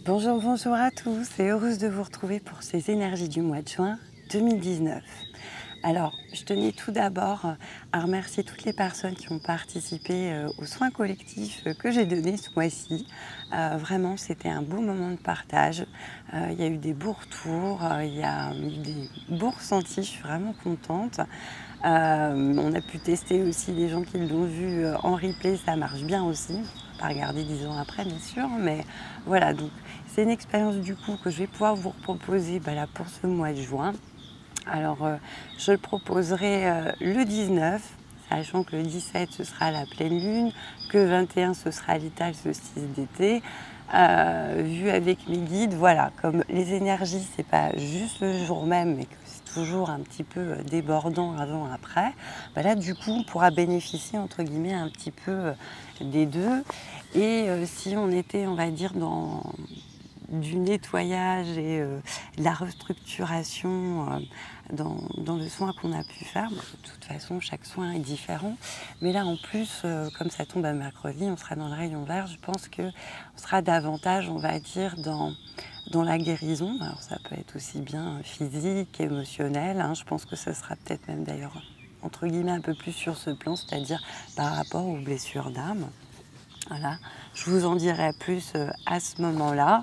Bonjour, bonjour à tous et heureuse de vous retrouver pour ces énergies du mois de juin 2019. Alors, je tenais tout d'abord à remercier toutes les personnes qui ont participé aux soins collectifs que j'ai donnés ce mois-ci. Vraiment, c'était un beau moment de partage. Il y a eu des beaux retours, il y a eu des beaux ressentis, je suis vraiment contente. On a pu tester aussi les gens qui l'ont vu en replay, ça marche bien aussi. On va pas regarder 10 ans après, bien sûr, mais voilà, donc c'est une expérience du coup que je vais pouvoir vous proposer là, pour ce mois de juin. Alors, je le proposerai le 19, sachant que le 17, ce sera la pleine lune, que 21, ce sera l'étal solstice d'été. Vu avec mes guides, voilà, comme les énergies, c'est pas juste le jour même, mais que c'est toujours un petit peu débordant avant-après, là, du coup, on pourra bénéficier, entre guillemets, un petit peu des deux. Et si on était, on va dire, dans du nettoyage et de la restructuration dans le soin qu'on a pu faire. Bon, de toute façon, chaque soin est différent. Mais là, en plus, comme ça tombe à mercredi, on sera dans le rayon vert. Je pense qu'on sera davantage, on va dire, dans la guérison. Alors, ça peut être aussi bien physique, émotionnel. Je pense que ça sera peut-être même d'ailleurs, entre guillemets, un peu plus sur ce plan, c'est-à-dire par rapport aux blessures d'âme. Voilà, je vous en dirai plus à ce moment-là.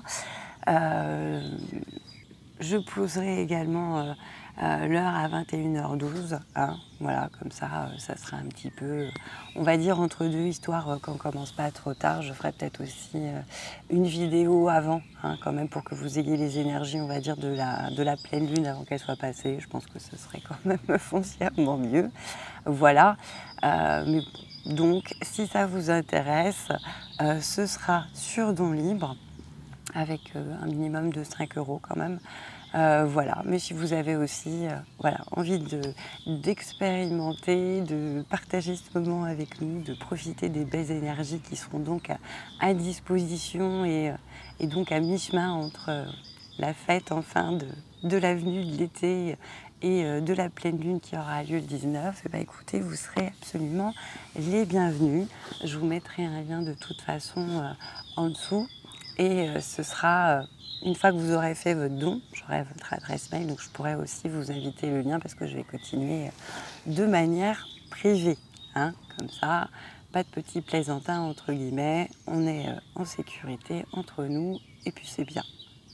Je poserai également l'heure à 21h12. Voilà, comme ça, ça sera un petit peu, on va dire, entre deux, histoire qu'on ne commence pas trop tard. Je ferai peut-être aussi une vidéo avant, quand même, pour que vous ayez les énergies, on va dire, de la pleine lune avant qu'elle soit passée. Je pense que ce serait quand même foncièrement mieux. Voilà. Mais donc, si ça vous intéresse, ce sera sur don libre, avec un minimum de 5 € quand même. Voilà, mais si vous avez aussi envie d'expérimenter, de partager ce moment avec nous, de profiter des belles énergies qui seront donc à disposition et donc à mi-chemin entre la fête enfin de la venue de l'été et de la pleine lune qui aura lieu le 19, écoutez, vous serez absolument les bienvenus. Je vous mettrai un lien de toute façon en dessous et ce sera, une fois que vous aurez fait votre don, j'aurai votre adresse mail, donc je pourrai aussi vous inviter le lien parce que je vais continuer de manière privée. Comme ça, pas de petits plaisantins entre guillemets, on est en sécurité entre nous et puis c'est bien.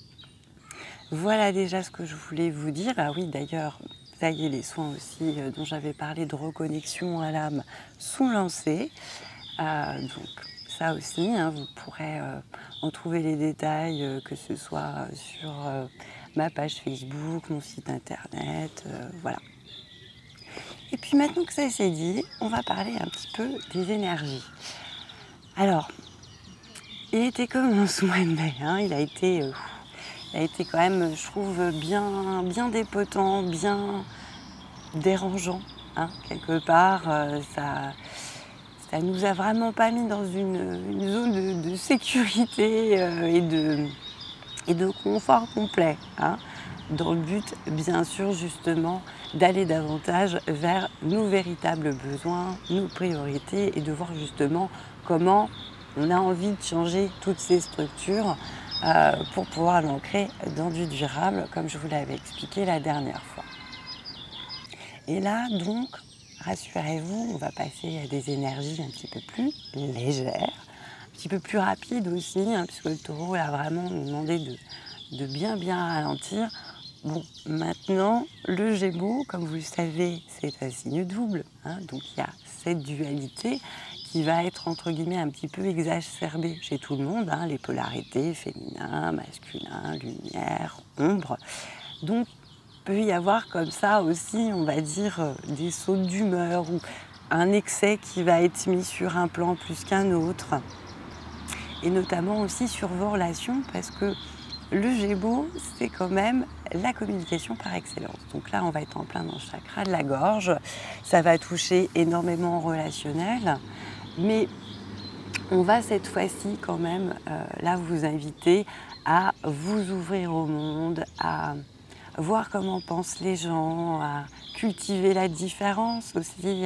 Voilà déjà ce que je voulais vous dire. Ah oui, d'ailleurs, ça y est, les soins aussi dont j'avais parlé de reconnexion à l'âme sont lancés. Donc ça aussi, vous pourrez en trouver les détails, que ce soit sur ma page Facebook, mon site internet, voilà. Et puis maintenant que ça c'est dit, on va parler un petit peu des énergies. Alors, il était comme ce mois de mai, il a été quand même, je trouve, bien dépotant, bien dérangeant, quelque part. Ça nous a vraiment pas mis dans une zone de sécurité et de confort complet. Dans le but, bien sûr, justement, d'aller davantage vers nos véritables besoins, nos priorités et de voir justement comment on a envie de changer toutes ces structures pour pouvoir l'ancrer dans du durable, comme je vous l'avais expliqué la dernière fois. Et là, donc, rassurez-vous, on va passer à des énergies un petit peu plus légères, un petit peu plus rapides aussi, puisque le taureau a vraiment nous demandé de bien ralentir. Bon, maintenant, le Gémeaux, comme vous le savez, c'est un signe double, donc il y a cette dualité qui va être, entre guillemets, un petit peu exacerbée chez tout le monde, les polarités, féminin, masculin, lumière, ombre. Donc, il peut y avoir comme ça aussi, on va dire, des sautes d'humeur ou un excès qui va être mis sur un plan plus qu'un autre. Et notamment aussi sur vos relations, parce que le Gémeaux, c'est quand même la communication par excellence. Donc là, on va être en plein dans le chakra de la gorge. Ça va toucher énormément au relationnel. Mais on va cette fois-ci quand même, là, vous inviter à vous ouvrir au monde, à voir comment pensent les gens, à cultiver la différence aussi.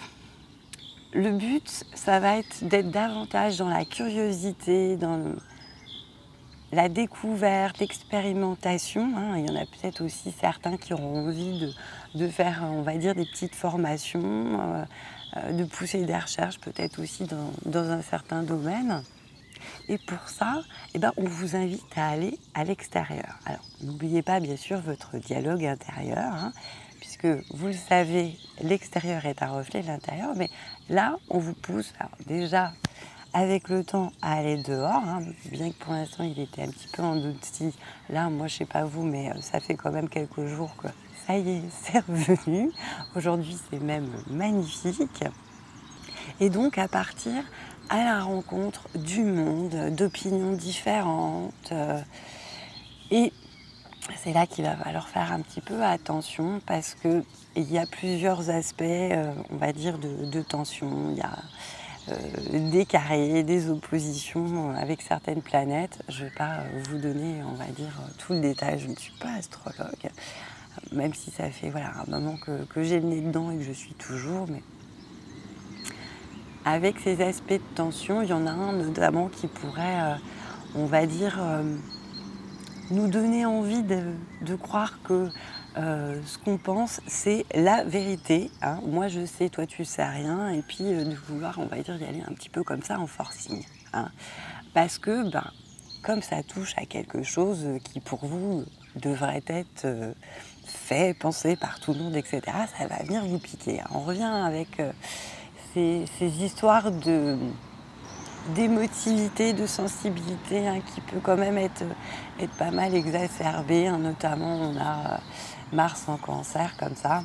Le but, ça va être d'être davantage dans la curiosité, dans la découverte, l'expérimentation. Hein. Il y en a peut-être aussi certains qui auront envie de faire, on va dire, des petites formations, de pousser des recherches peut-être aussi dans un certain domaine. Et pour ça, eh ben, on vous invite à aller à l'extérieur. Alors, n'oubliez pas, bien sûr, votre dialogue intérieur, hein, puisque vous le savez, l'extérieur est un reflet de l'intérieur, mais là, on vous pousse, alors déjà, avec le temps, à aller dehors, hein, bien que pour l'instant, il était un petit peu en dessous. Là, moi, je ne sais pas vous, mais ça fait quand même quelques jours que ça y est, c'est revenu. Aujourd'hui, c'est même magnifique. Et donc, à partir à la rencontre du monde, d'opinions différentes. Et c'est là qu'il va falloir faire un petit peu attention parce qu'il y a plusieurs aspects, on va dire, de tension. Il y a des carrés, des oppositions avec certaines planètes. Je ne vais pas vous donner, on va dire, tout le détail. Je ne suis pas astrologue, même si ça fait voilà, un moment que j'ai le nez dedans et que je suis toujours. Mais avec ces aspects de tension, il y en a un notamment qui pourrait, on va dire, nous donner envie de croire que ce qu'on pense, c'est la vérité. Hein. Moi, je sais, toi, tu sais rien. Et puis, de vouloir, on va dire, y aller un petit peu comme ça en forcing. Hein. Parce que, ben, comme ça touche à quelque chose qui, pour vous, devrait être fait, pensé par tout le monde, etc., ça va venir vous piquer. On revient avec ces histoires d'émotivité, de sensibilité, hein, qui peut quand même être pas mal exacerbée. Hein. Notamment, on a Mars en Cancer, comme ça.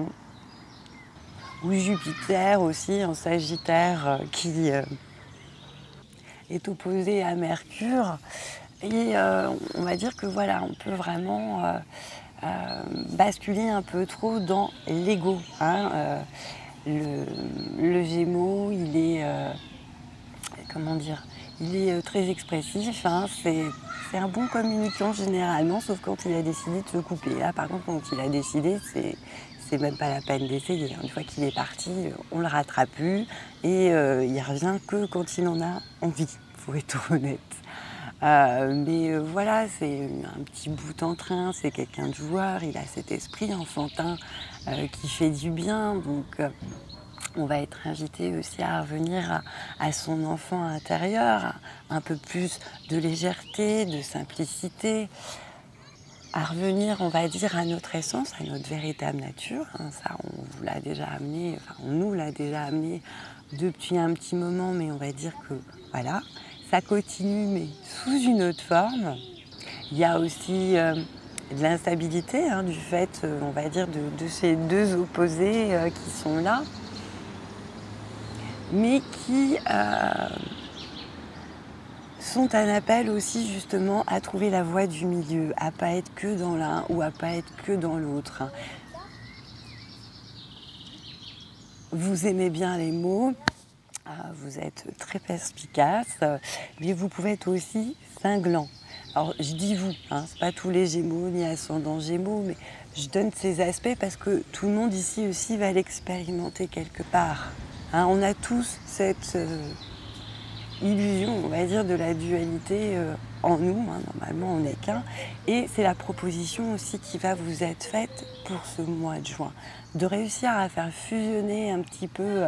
Ou Jupiter aussi en Sagittaire, qui est opposé à Mercure. Et on va dire que voilà, on peut vraiment basculer un peu trop dans l'ego. Hein. Le Gémeaux, il est, comment dire, il est très expressif. Hein, c'est un bon communicant généralement, sauf quand il a décidé de se couper. Là, par contre, quand il a décidé, c'est même pas la peine d'essayer. Une fois qu'il est parti, on le rattrape plus et il revient que quand il en a envie, faut être honnête. Mais voilà, c'est un petit bout en train, c'est quelqu'un de joueur, il a cet esprit enfantin qui fait du bien, donc on va être invité aussi à revenir à son enfant intérieur, un peu plus de légèreté, de simplicité, à revenir, on va dire, à notre essence, à notre véritable nature. Hein, ça, on vous l'a déjà amené, enfin, on nous l'a déjà amené depuis un petit moment, mais on va dire que voilà, ça continue, mais sous une autre forme. Il y a aussi de l'instabilité, hein, du fait, on va dire, de ces deux opposés qui sont là, mais qui sont un appel aussi justement à trouver la voie du milieu, à pas être que dans l'un ou à pas être que dans l'autre. Vous aimez bien les mots, vous êtes très perspicace, mais vous pouvez être aussi cinglant. Alors je dis vous, hein, c'est pas tous les Gémeaux ni ascendants Gémeaux, mais je donne ces aspects parce que tout le monde ici aussi va l'expérimenter quelque part. Hein, on a tous cette illusion, on va dire, de la dualité en nous. Hein, normalement, on n'est qu'un. Et c'est la proposition aussi qui va vous être faite pour ce mois de juin. De réussir à faire fusionner un petit peu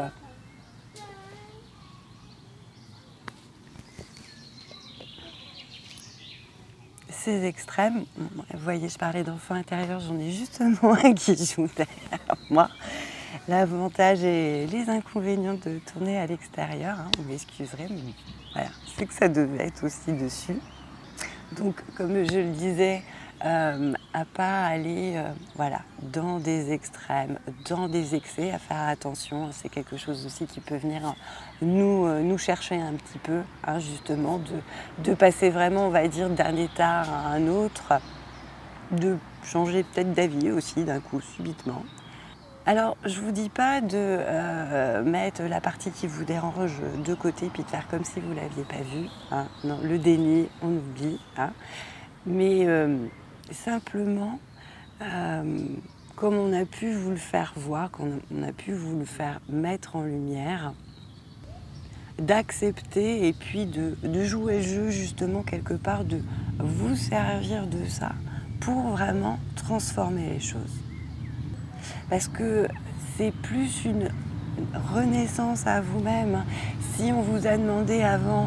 ces extrêmes. Vous voyez, je parlais d'enfant intérieur, j'en ai justement un qui joue derrière moi. L'avantage et les inconvénients de tourner à l'extérieur, hein, vous m'excuserez, mais voilà, c'est que ça devait être aussi dessus. Donc, comme je le disais, à pas aller voilà, dans des extrêmes, dans des excès, à faire attention. C'est quelque chose aussi qui peut venir nous chercher un petit peu, hein, justement, de passer vraiment, on va dire, d'un état à un autre, de changer peut-être d'avis aussi d'un coup, subitement. Alors, je ne vous dis pas de mettre la partie qui vous dérange de côté puis de faire comme si vous ne l'aviez pas vue. Hein. Non, le déni, on oublie. Hein. Mais simplement, comme on a pu vous le faire voir, comme on a pu vous le faire mettre en lumière, d'accepter et puis de jouer le jeu justement quelque part, de vous servir de ça pour vraiment transformer les choses. Parce que c'est plus une renaissance à vous-même. Si on vous a demandé avant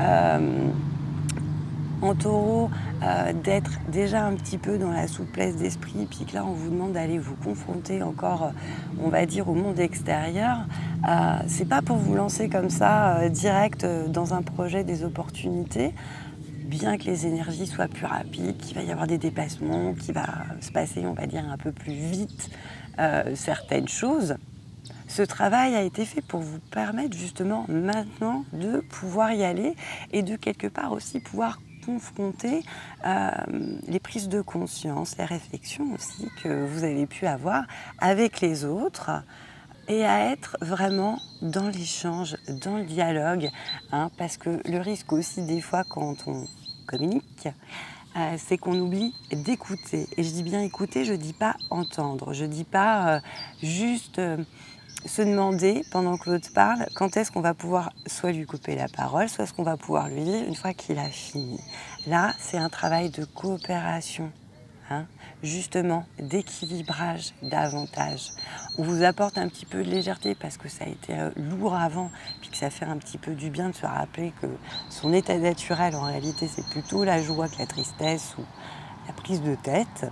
en taureau d'être déjà un petit peu dans la souplesse d'esprit, puis que là on vous demande d'aller vous confronter encore, on va dire, au monde extérieur, c'est pas pour vous lancer comme ça direct dans un projet des opportunités, bien que les énergies soient plus rapides, qu'il va y avoir des déplacements, qu'il va se passer, on va dire, un peu plus vite certaines choses. Ce travail a été fait pour vous permettre justement maintenant de pouvoir y aller et de quelque part aussi pouvoir confronter les prises de conscience, les réflexions aussi que vous avez pu avoir avec les autres et à être vraiment dans l'échange, dans le dialogue, hein, parce que le risque aussi des fois quand on communique, c'est qu'on oublie d'écouter. Et je dis bien écouter, je ne dis pas entendre, je ne dis pas juste se demander, pendant que l'autre parle, quand est-ce qu'on va pouvoir soit lui couper la parole, soit ce qu'on va pouvoir lui dire une fois qu'il a fini. Là, c'est un travail de coopération, hein, justement, d'équilibrage davantage. On vous apporte un petit peu de légèreté parce que ça a été lourd avant, puis que ça fait un petit peu du bien de se rappeler que son état naturel, en réalité, c'est plutôt la joie que la tristesse ou la prise de tête.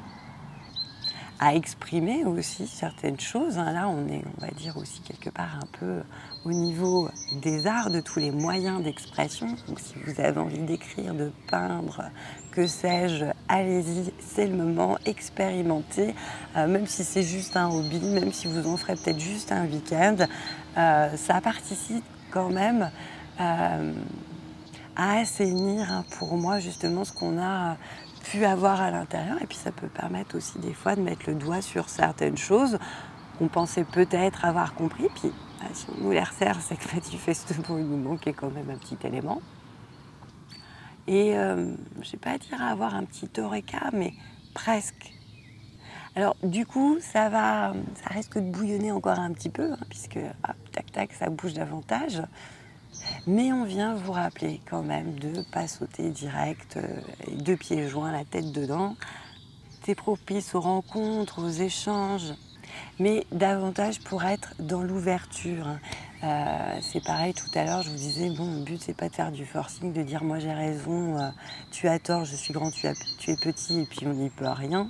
À exprimer aussi certaines choses. Là, on est, on va dire, aussi quelque part un peu au niveau des arts, de tous les moyens d'expression. Donc, si vous avez envie d'écrire, de peindre, que sais-je, allez-y, c'est le moment, expérimentez. Même si c'est juste un hobby, même si vous en ferez peut-être juste un week-end, ça participe quand même à assainir, hein, pour moi, justement, ce qu'on a pu avoir à l'intérieur, et puis ça peut permettre aussi des fois de mettre le doigt sur certaines choses qu'on pensait peut-être avoir compris, puis si on nous les resserre, c'est que manifestement il nous manquait quand même un petit élément. Et je ne vais pas dire avoir un petit eureka, mais presque. Alors du coup, ça risque de bouillonner encore un petit peu, hein, puisque hop, tac tac, ça bouge davantage. Mais on vient vous rappeler quand même de ne pas sauter direct, deux pieds joints, la tête dedans. C'est propice aux rencontres, aux échanges, mais davantage pour être dans l'ouverture. C'est pareil, tout à l'heure, je vous disais, bon, le but, c'est pas de faire du forcing, de dire moi j'ai raison, tu as tort, je suis grand, tu es petit, et puis on n'y peut rien.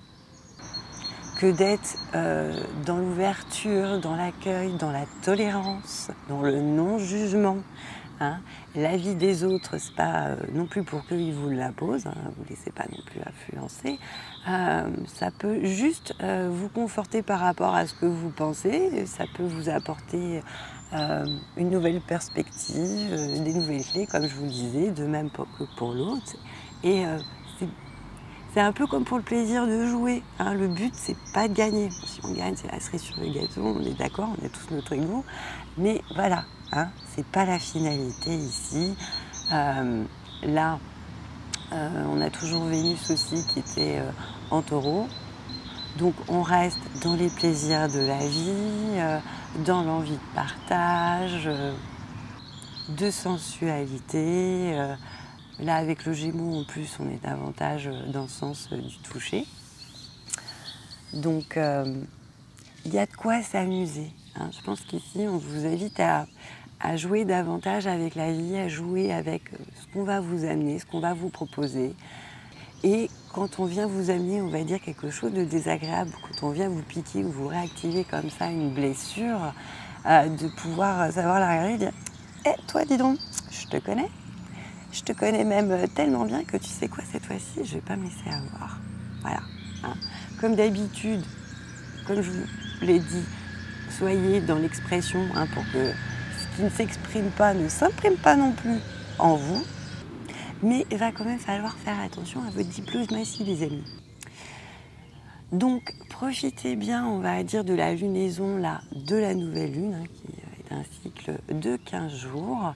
Que d'être dans l'ouverture, dans l'accueil, dans la tolérance, dans le non-jugement. Hein. La vie des autres, c'est pas non plus pour qu'ils vous l'imposent, hein, vous ne laissez pas non plus influencer. Ça peut juste vous conforter par rapport à ce que vous pensez, ça peut vous apporter une nouvelle perspective, des nouvelles clés, comme je vous le disais, de même que pour l'autre. Et c'est un peu comme pour le plaisir de jouer, hein. Le but, c'est pas de gagner. Bon, si on gagne, c'est la cerise sur le gâteau, on est d'accord, on a tous notre ego. Mais voilà, hein, c'est pas la finalité ici. Là, on a toujours Vénus aussi qui était en taureau. Donc on reste dans les plaisirs de la vie, dans l'envie de partage, de sensualité. Là, avec le Gémeaux, en plus, on est davantage dans le sens du toucher. Donc, il y a de quoi s'amuser, hein. Je pense qu'ici, on vous invite à jouer davantage avec la vie, à jouer avec ce qu'on va vous amener, ce qu'on va vous proposer. Et quand on vient vous amener, on va dire, quelque chose de désagréable, quand on vient vous piquer ou vous réactiver comme ça une blessure, de pouvoir savoir la regarder et dire « Eh, toi, dis donc, je te connais. Je te connais même tellement bien que tu sais quoi, cette fois-ci, je ne vais pas me laisser avoir. » Voilà. Hein. Comme d'habitude, comme je vous l'ai dit, soyez dans l'expression, hein, pour que ce qui ne s'exprime pas ne s'imprime pas non plus en vous. Mais il va quand même falloir faire attention à votre diplomatie, les amis. Donc, profitez bien, on va dire, de la lunaison là, de la nouvelle lune, hein, qui est un cycle de 15 jours.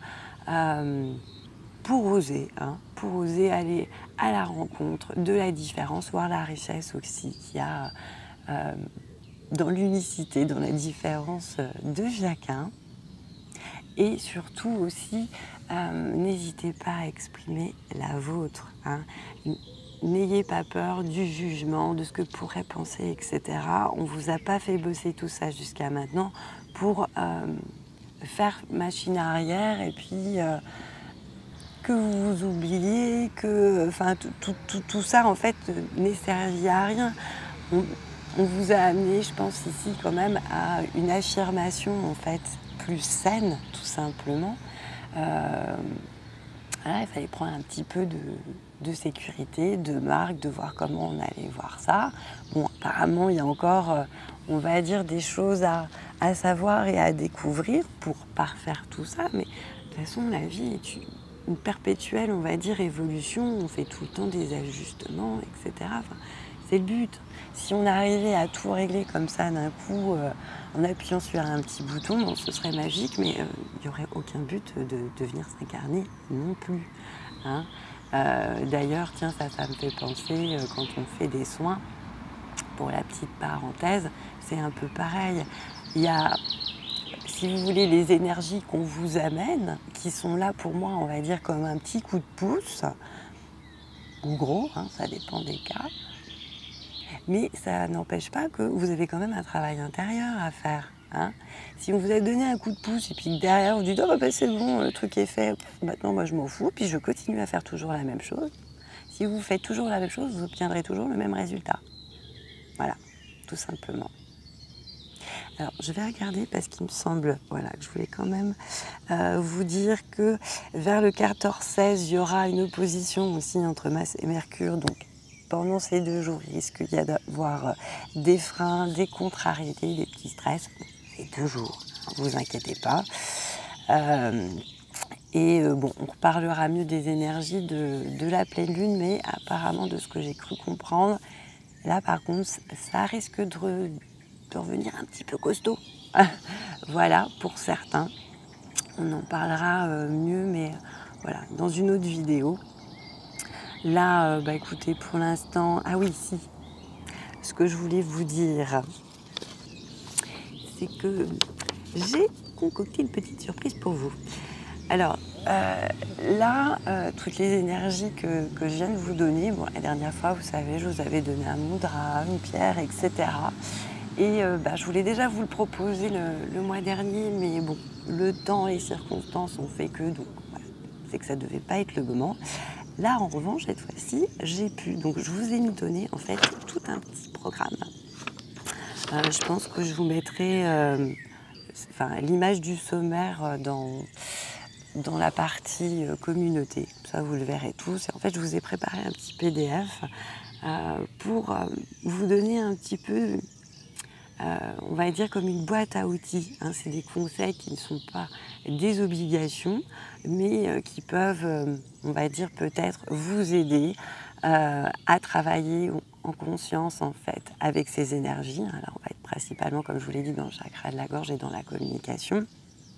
Pour oser aller à la rencontre de la différence, voir la richesse aussi qu'il y a dans l'unicité, dans la différence de chacun. Et surtout aussi, n'hésitez pas à exprimer la vôtre, hein. N'ayez pas peur du jugement, de ce que pourraient penser, etc. On ne vous a pas fait bosser tout ça jusqu'à maintenant pour faire machine arrière et puis que vous vous oubliez, que enfin, tout ça en fait n'est servi à rien. On vous a amené, je pense, ici quand même à une affirmation en fait plus saine, tout simplement. Voilà, il fallait prendre un petit peu de sécurité, de marque, de voir comment on allait voir ça. Bon, apparemment, il y a encore, on va dire, des choses à savoir et à découvrir pour parfaire tout ça. Mais de toute façon, la vie est une perpétuelle, on va dire, évolution. On fait tout le temps des ajustements, etc. Enfin, c'est le but. Si on arrivait à tout régler comme ça d'un coup, en appuyant sur un petit bouton, bon, ce serait magique, mais il n'y aurait aucun but de venir s'incarner non plus, hein. D'ailleurs, tiens, ça me fait penser, quand on fait des soins, pour la petite parenthèse, c'est un peu pareil. Il y a, si vous voulez, les énergies qu'on vous amène, qui sont là pour moi, on va dire, comme un petit coup de pouce, ou gros, hein, ça dépend des cas. Mais ça n'empêche pas que vous avez quand même un travail intérieur à faire, hein. Si on vous a donné un coup de pouce et puis que derrière vous dites « Oh bah, c'est bon, le truc est fait, maintenant moi je m'en fous, puis je continue à faire toujours la même chose », si vous faites toujours la même chose, vous obtiendrez toujours le même résultat. Voilà, tout simplement. Alors, je vais regarder parce qu'il me semble, voilà, que je voulais quand même vous dire que vers le 14-16, il y aura une opposition aussi entre Mars et Mercure, donc pendant ces 2 jours, il risque d'y avoir des freins, des contrariétés, des petits stress. C'est 2 jours, ne vous inquiétez pas. Bon, on reparlera mieux des énergies de la pleine lune, mais apparemment, de ce que j'ai cru comprendre, là par contre, ça risque de revenir un petit peu costaud. Voilà, pour certains. On en parlera mieux, mais voilà, dans une autre vidéo. Là, écoutez, pour l'instant... Ah oui, si. Ce que je voulais vous dire, c'est que j'ai concocté une petite surprise pour vous. Alors, là, toutes les énergies que je viens de vous donner, bon, la dernière fois, vous savez, je vous avais donné un mudra, une pierre, etc. Et je voulais déjà vous le proposer le mois dernier, mais bon, le temps et les circonstances ont fait que, donc voilà, c'est que ça ne devait pas être le moment. Là, en revanche, cette fois-ci, j'ai pu. Donc, je vous ai donné, en fait, tout un petit programme. Je pense que je vous mettrai l'image du sommaire dans la partie communauté. Ça, vous le verrez tous. Et en fait, je vous ai préparé un petit PDF pour vous donner un petit peu, on va dire, comme une boîte à outils, hein. C'est des conseils qui ne sont pas des obligations, mais qui peuvent, on va dire, peut-être vous aider à travailler en conscience, en fait, avec ces énergies. Alors, on va être principalement, comme je vous l'ai dit, dans le chakra de la gorge et dans la communication,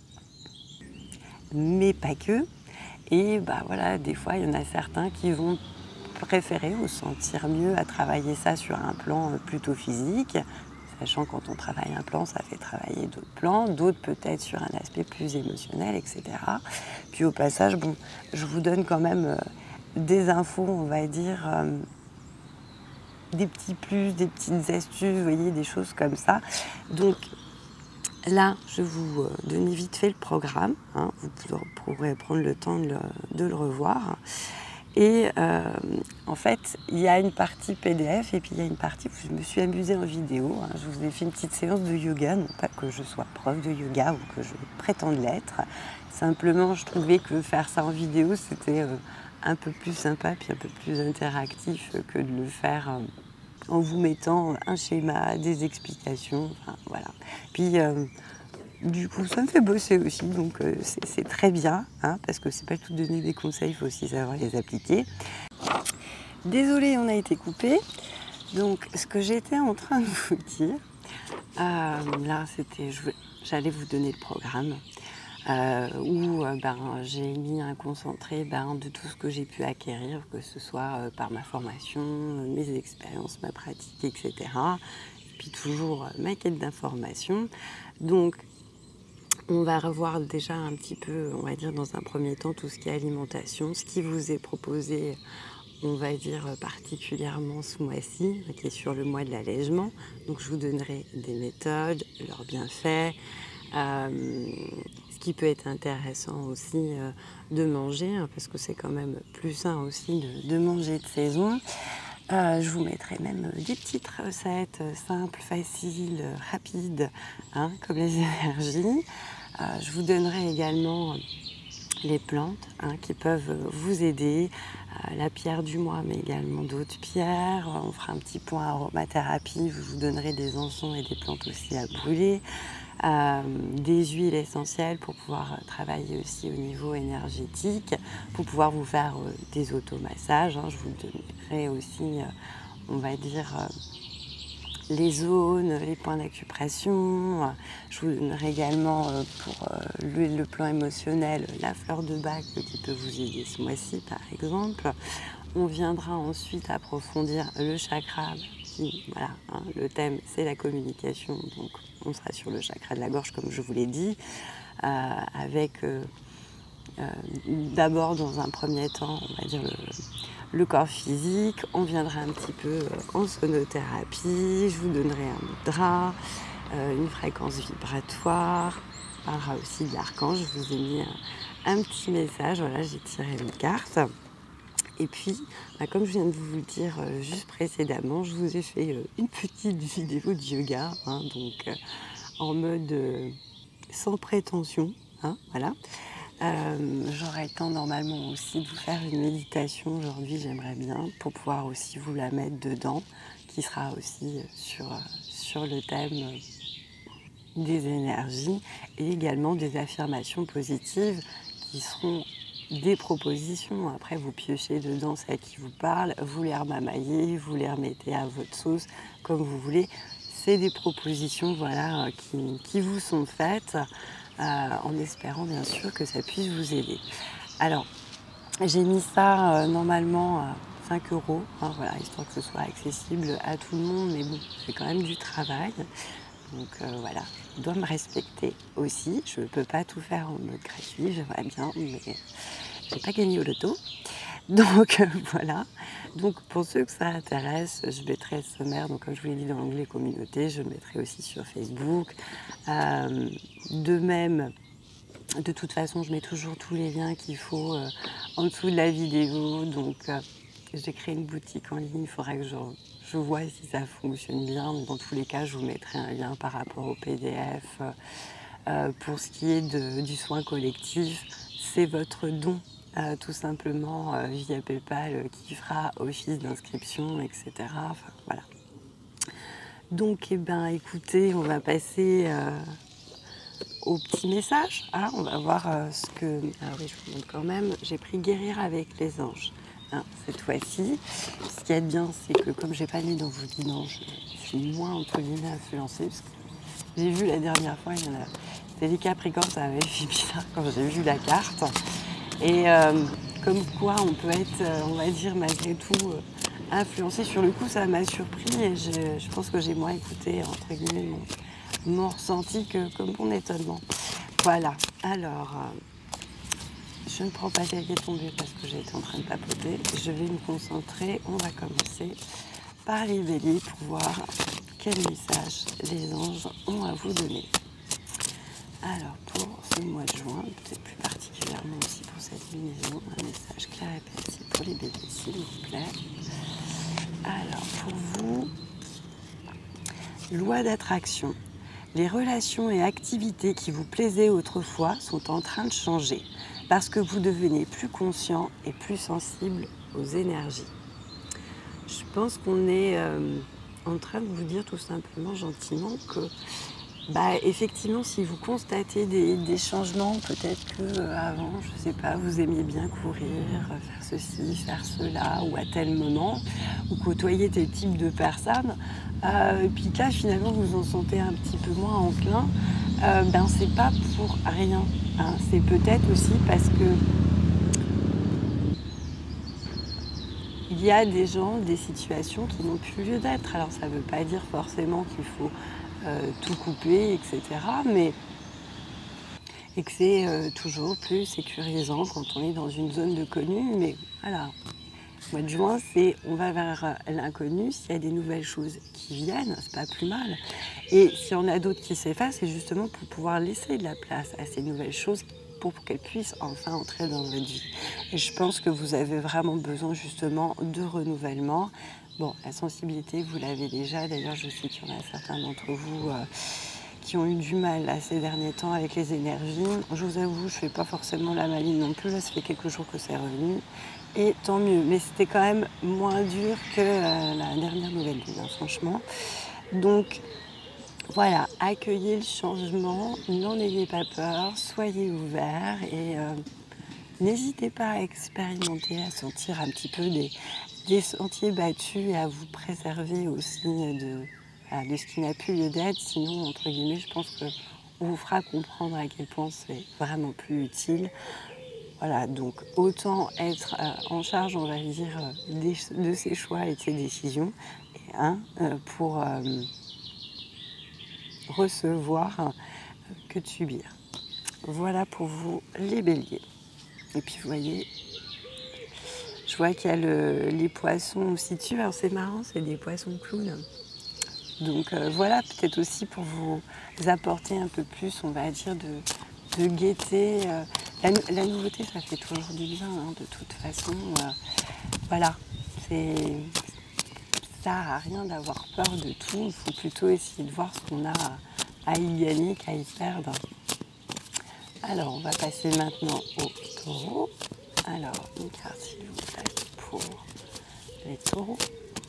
mais pas que. Et voilà, des fois, il y en a certains qui vont préférer ou se sentir mieux à travailler ça sur un plan plutôt physique, sachant que quand on travaille un plan, ça fait travailler d'autres plans, d'autres peut-être sur un aspect plus émotionnel, etc. Puis au passage, bon, je vous donne quand même des infos, on va dire, des petits plus, des petites astuces, vous voyez, des choses comme ça. Donc là, je vous donne vite fait le programme, hein, vous pourrez prendre le temps de le revoir. Et en fait, il y a une partie PDF et puis il y a une partie où je me suis amusée en vidéo, hein. Je vous ai fait une petite séance de yoga, non pas que je sois prof de yoga ou que je prétende l'être. Simplement, je trouvais que faire ça en vidéo, c'était un peu plus sympa puis un peu plus interactif que de le faire en vous mettant un schéma, des explications, enfin voilà. Puis du coup, ça me fait bosser aussi, donc c'est très bien, hein, parce que c'est pas tout donner des conseils, il faut aussi savoir les appliquer. Désolée, on a été coupé. Donc, ce que j'étais en train de vous dire, là, c'était, j'allais vous donner le programme, où j'ai mis un concentré de tout ce que j'ai pu acquérir, que ce soit par ma formation, mes expériences, ma pratique, etc. Et puis toujours ma quête d'information. Donc, On va revoir déjà un petit peu, on va dire dans un premier temps, tout ce qui est alimentation, ce qui vous est proposé, on va dire particulièrement ce mois-ci, qui est sur le mois de l'allègement. Donc je vous donnerai des méthodes, leurs bienfaits, ce qui peut être intéressant aussi de manger, hein, parce que c'est quand même plus sain aussi de manger de saison. Je vous mettrai même des petites recettes simples, faciles, rapides, hein, comme les énergies. Je vous donnerai également les plantes, hein, qui peuvent vous aider, la pierre du mois, mais également d'autres pierres. On fera un petit point aromathérapie, je vous donnerai des encens et des plantes aussi à brûler, des huiles essentielles pour pouvoir travailler aussi au niveau énergétique, pour pouvoir vous faire des automassages, hein. Je vous donnerai aussi, on va dire, les zones, les points d'acupression. Je vous donnerai également pour le plan émotionnel la fleur de bac qui peut vous aider ce mois-ci par exemple. On viendra ensuite approfondir le chakra qui, voilà, hein, le thème c'est la communication, donc on sera sur le chakra de la gorge comme je vous l'ai dit, avec d'abord dans un premier temps, on va dire le corps physique. On viendra un petit peu en sonothérapie, je vous donnerai un drap, une fréquence vibratoire, on parlera aussi de l'archange, je vous ai mis un petit message, voilà, j'ai tiré une carte. Et puis, comme je viens de vous le dire juste précédemment, je vous ai fait une petite vidéo de yoga, hein, donc en mode sans prétention, hein, voilà. J'aurai le temps normalement aussi de vous faire une méditation aujourd'hui, j'aimerais bien, pour pouvoir aussi vous la mettre dedans, qui sera aussi sur le thème des énergies et également des affirmations positives qui seront des propositions. Après, vous piochez dedans celles qui vous parlent, vous les remamaillez, vous les remettez à votre sauce comme vous voulez. C'est des propositions, voilà, qui vous sont faites. En espérant bien sûr que ça puisse vous aider. Alors, j'ai mis ça normalement à 5 €, hein, voilà, histoire que ce soit accessible à tout le monde, mais bon, c'est quand même du travail. Donc voilà, je dois me respecter aussi. Je ne peux pas tout faire en mode gratuit, j'aimerais bien, mais je n'ai pas gagné au loto. Donc voilà. Donc pour ceux que ça intéresse, je mettrai le sommaire, donc comme je vous l'ai dit dans l'onglet communauté, je le mettrai aussi sur Facebook. De même, de toute façon, je mets toujours tous les liens qu'il faut en dessous de la vidéo. Donc j'ai créé une boutique en ligne, il faudra que je vois si ça fonctionne bien. Mais dans tous les cas, je vous mettrai un lien par rapport au PDF. Pour ce qui est du soin collectif, c'est votre don. Tout simplement via PayPal qui fera office d'inscription, etc. Enfin, voilà. Donc, écoutez, on va passer au petit message. Hein, on va voir ce que... Ah oui, je vous montre quand même. J'ai pris guérir avec les anges. Hein, cette fois-ci, ce qui est bien, c'est que comme j'ai pas mis dans vos guidances, je suis moins entre guillemets influencée. Parce que j'ai vu la dernière fois, c'était les Capricornes, ça m'avait fait bizarre quand j'ai vu la carte. Et comme quoi on peut être, on va dire malgré tout, influencé. Sur le coup, ça m'a surpris et je pense que j'ai moins écouté, entre guillemets, mon ressenti que mon étonnement. Voilà, alors, je ne prends pas celle qui est tombée parce que j'étais en train de papoter. Je vais me concentrer, on va commencer par les béliers pour voir quel message les anges ont à vous donner. Alors, pour ce mois de juin, peut-être plus particulièrement aussi pour cette lunaison, un message clair et précis pour les béliers, s'il vous plaît. Alors, pour vous, loi d'attraction. Les relations et activités qui vous plaisaient autrefois sont en train de changer parce que vous devenez plus conscient et plus sensible aux énergies. Je pense qu'on est en train de vous dire tout simplement gentiment que effectivement, si vous constatez des changements, peut-être qu'avant, je ne sais pas, vous aimiez bien courir, faire ceci, faire cela, ou à tel moment, ou côtoyer tel type de personnes, et puis là, finalement, vous vous en sentez un petit peu moins enclin, c'est pas pour rien, hein. C'est peut-être aussi parce que il y a des gens, des situations qui n'ont plus lieu d'être. Alors ça ne veut pas dire forcément qu'il faut tout couper, etc. Mais et que c'est toujours plus sécurisant quand on est dans une zone de connu. Mais voilà, le mois de juin, on va vers l'inconnu. S'il y a des nouvelles choses qui viennent, c'est pas plus mal. Et s'il y en a d'autres qui s'effacent, c'est justement pour pouvoir laisser de la place à ces nouvelles choses pour qu'elles puissent enfin entrer dans votre vie. Et je pense que vous avez vraiment besoin justement de renouvellement. Bon, la sensibilité, vous l'avez déjà. D'ailleurs, je sais qu'il y en a certains d'entre vous qui ont eu du mal là, ces derniers temps avec les énergies. Je vous avoue, je ne fais pas forcément la maline non plus. Là, ça fait quelques jours que c'est revenu. Et tant mieux. Mais c'était quand même moins dur que la dernière nouvelle lune, hein, franchement. Donc, voilà, accueillez le changement, n'en ayez pas peur, soyez ouverts et n'hésitez pas à expérimenter, à sortir un petit peu des sentiers battus et à vous préserver aussi de ce qui n'a plus lieu d'être. Sinon, entre guillemets, je pense qu'on vous fera comprendre à quel point c'est vraiment plus utile. Voilà, donc autant être en charge, on va dire, de ses choix et de ses décisions, pour recevoir que de subir. Voilà pour vous les béliers. Et puis vous voyez, je vois qu'il y a les poissons aussi dessus. Alors c'est marrant, c'est des poissons clowns. Donc voilà, peut-être aussi pour vous apporter un peu plus, on va dire, de gaieté. La nouveauté, ça fait toujours du bien, hein, de toute façon. Voilà, ça sert à rien d'avoir peur de tout. Il faut plutôt essayer de voir ce qu'on a à y gagner qu'à y perdre. Alors, on va passer maintenant au taureau. Alors, une carte, s'il vous plaît, pour les taureaux.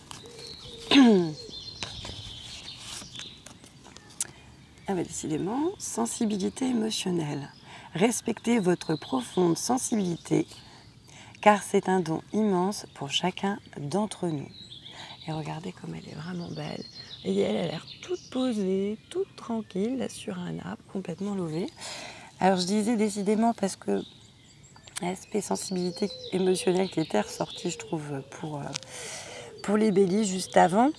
Ah bah, décidément, sensibilité émotionnelle. Respectez votre profonde sensibilité, car c'est un don immense pour chacun d'entre nous. Et regardez comme elle est vraiment belle. Et elle a l'air toute posée, toute tranquille, là, sur un arbre, complètement lové. Alors je disais décidément parce que l'aspect sensibilité émotionnelle qui était ressorti, je trouve, pour les béliers juste avant,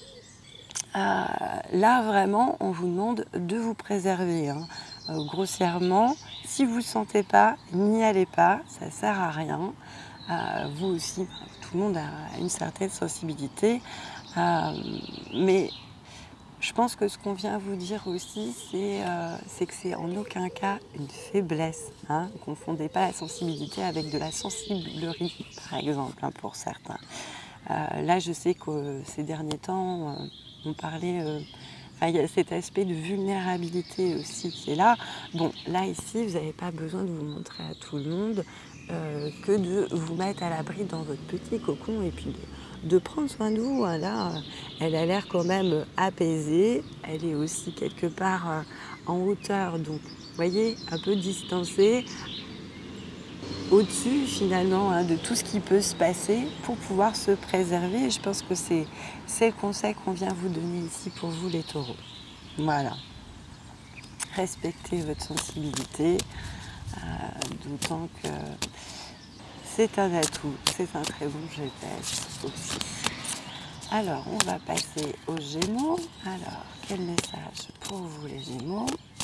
là vraiment on vous demande de vous préserver. Grossièrement, si vous ne le sentez pas, n'y allez pas, ça ne sert à rien. Vous aussi, tout le monde a une certaine sensibilité, mais je pense que ce qu'on vient vous dire aussi, c'est que c'est en aucun cas une faiblesse. Ne confondez pas la sensibilité avec de la sensiblerie, par exemple, pour certains. Là, je sais que ces derniers temps, on parlait... il y a cet aspect de vulnérabilité aussi qui est là. Bon, là, ici, vous n'avez pas besoin de vous montrer à tout le monde que de vous mettre à l'abri dans votre petit cocon et puis de prendre soin de vous. Là, elle a l'air quand même apaisée. Elle est aussi quelque part en hauteur, donc, vous voyez, un peu distancée, au-dessus finalement de tout ce qui peut se passer pour pouvoir se préserver. Et je pense que c'est le conseil qu'on vient vous donner ici pour vous les taureaux. Voilà. Respectez votre sensibilité, d'autant que c'est un atout, c'est un très bon GPS aussi. Alors, on va passer aux Gémeaux. Alors, quel message pour vous les Gémeaux ?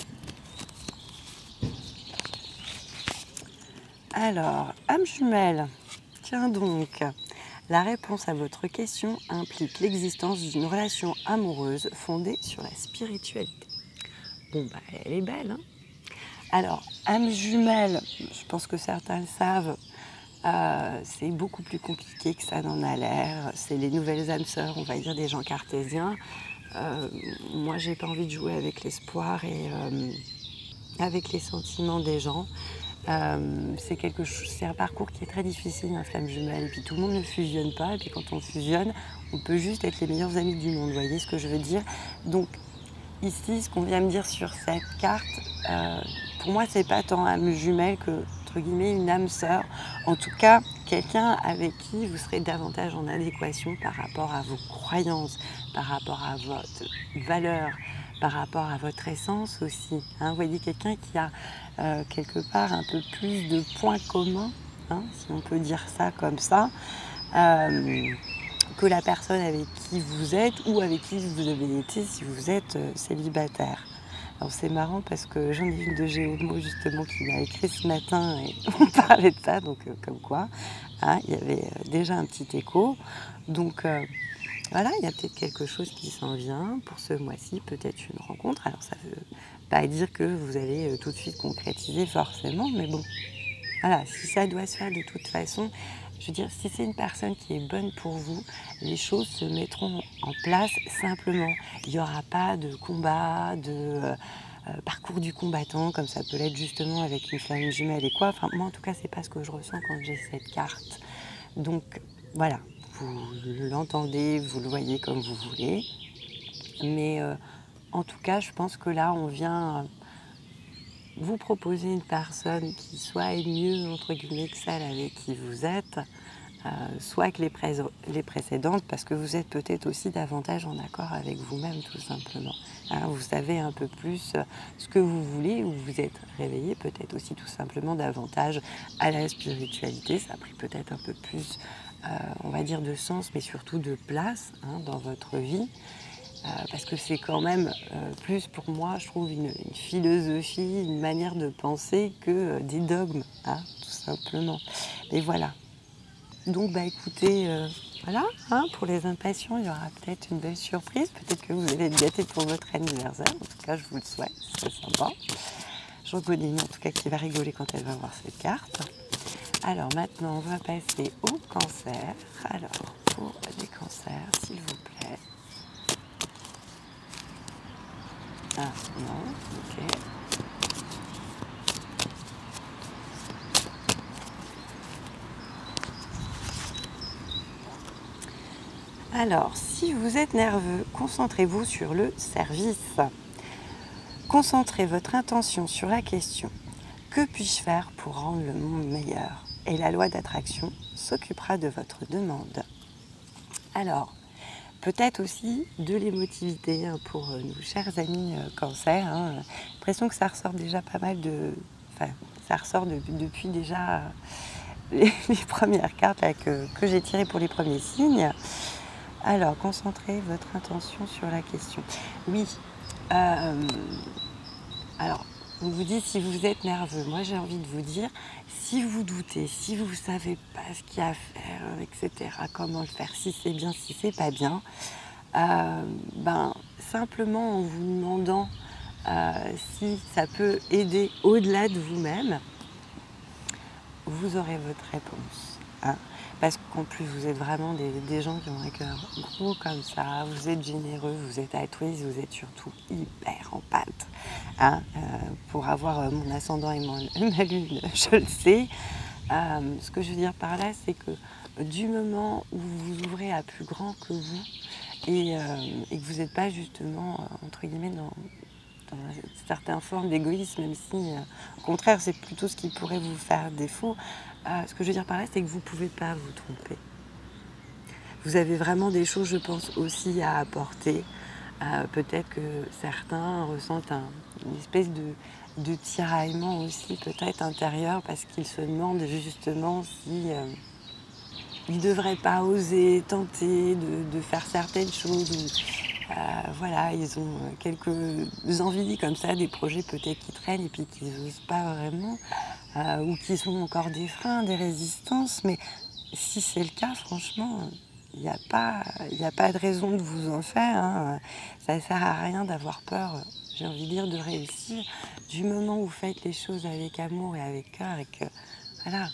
Alors, âme jumelle, tiens donc, la réponse à votre question implique l'existence d'une relation amoureuse fondée sur la spiritualité. Bon, elle est belle, hein ? Alors, âme jumelle, je pense que certains le savent, c'est beaucoup plus compliqué que ça n'en a l'air. C'est les nouvelles âmes sœurs, on va dire, des gens cartésiens. Moi, j'ai pas envie de jouer avec l'espoir et avec les sentiments des gens. C'est un parcours qui est très difficile, une flamme jumelle, et puis tout le monde ne fusionne pas, et puis quand on fusionne, on peut juste être les meilleurs amis du monde, vous voyez ce que je veux dire. Donc ici, ce qu'on vient me dire sur cette carte, pour moi c'est pas tant âme jumelle que, entre guillemets, une âme sœur, en tout cas quelqu'un avec qui vous serez davantage en adéquation par rapport à vos croyances, par rapport à votre valeur, par rapport à votre essence aussi. Vous voyez, quelqu'un qui a quelque part un peu plus de points communs, si on peut dire ça comme ça, que la personne avec qui vous êtes ou avec qui vous avez été si vous êtes célibataire. Alors c'est marrant parce que j'en ai une de Géomo justement qui m'a écrit ce matin et on parlait de ça, donc comme quoi, hein, il y avait déjà un petit écho. Donc voilà, il y a peut-être quelque chose qui s'en vient pour ce mois-ci, peut-être une rencontre. Alors ça ne veut pas dire que vous allez tout de suite concrétiser forcément, mais bon, voilà, si ça doit se faire de toute façon, je veux dire, si c'est une personne qui est bonne pour vous, les choses se mettront en place simplement. Il n'y aura pas de combat, de parcours du combattant, comme ça peut l'être justement avec une flamme jumelle et quoi. Enfin, moi en tout cas, c'est pas ce que je ressens quand j'ai cette carte. Donc voilà, vous l'entendez, vous le voyez comme vous voulez. Mais en tout cas, je pense que là, on vient vous proposer une personne qui soit est mieux, entre guillemets, que celle avec qui vous êtes, soit que les précédentes, parce que vous êtes peut-être aussi davantage en accord avec vous-même, tout simplement. Hein, vous savez un peu plus ce que vous voulez, ou vous êtes réveillé peut-être aussi tout simplement davantage à la spiritualité. Ça a pris peut-être un peu plus, on va dire, de sens, mais surtout de place, hein, dans votre vie. Parce que c'est quand même plus pour moi, je trouve, une philosophie, une manière de penser que des dogmes, hein, tout simplement. Mais voilà. Donc, bah écoutez, voilà, hein, pour les impatients, il y aura peut-être une belle surprise. Peut-être que vous allez être gâtés pour votre anniversaire. En tout cas, je vous le souhaite, c'est sympa. J'en connais une en tout cas qui va rigoler quand elle va voir cette carte. Alors maintenant, on va passer au cancer. Alors, pour les cancers, s'il vous plaît. Ah non, ok. Alors, si vous êtes nerveux, concentrez-vous sur le service. Concentrez votre intention sur la question « Que puis-je faire pour rendre le monde meilleur ?» Et la loi d'attraction s'occupera de votre demande. Alors, peut-être aussi de l'émotivité, hein, pour nos chers amis cancer. Hein. J'ai l'impression que ça ressort déjà pas mal de... Enfin, ça ressort depuis déjà les premières cartes là, que j'ai tirées pour les premiers signes. Alors, concentrez votre intention sur la question. Oui, alors, on vous dit si vous êtes nerveux. Moi, j'ai envie de vous dire, si vous doutez, si vous ne savez pas ce qu'il y a à faire, etc., comment le faire, si c'est bien, si c'est pas bien, simplement en vous demandant si ça peut aider au-delà de vous-même, vous aurez votre réponse. Hein. Parce qu'en plus, vous êtes vraiment des gens qui ont un cœur gros comme ça, vous êtes généreux, vous êtes altruiste, vous êtes surtout hyper en pâte. Hein. Pour avoir mon ascendant et ma lune, je le sais. Ce que je veux dire par là, c'est que du moment où vous vous ouvrez à plus grand que vous et que vous n'êtes pas justement, entre guillemets, dans certaines formes d'égoïsme, même si au contraire c'est plutôt ce qui pourrait vous faire défaut. Ce que je veux dire par là, c'est que vous ne pouvez pas vous tromper. Vous avez vraiment des choses, je pense, aussi à apporter. Peut-être que certains ressentent une espèce de tiraillement aussi peut-être intérieur parce qu'ils se demandent justement si ils ne devraient pas oser tenter de faire certaines choses. Voilà, ils ont quelques envies comme ça, des projets peut-être qui traînent et puis qu'ils n'osent pas vraiment, ou qui sont encore des freins, des résistances. Mais si c'est le cas, franchement, il n'y a pas de raison de vous en faire. Hein. Ça ne sert à rien d'avoir peur, j'ai envie de dire, de réussir. Du moment où vous faites les choses avec amour et avec cœur et que, voilà,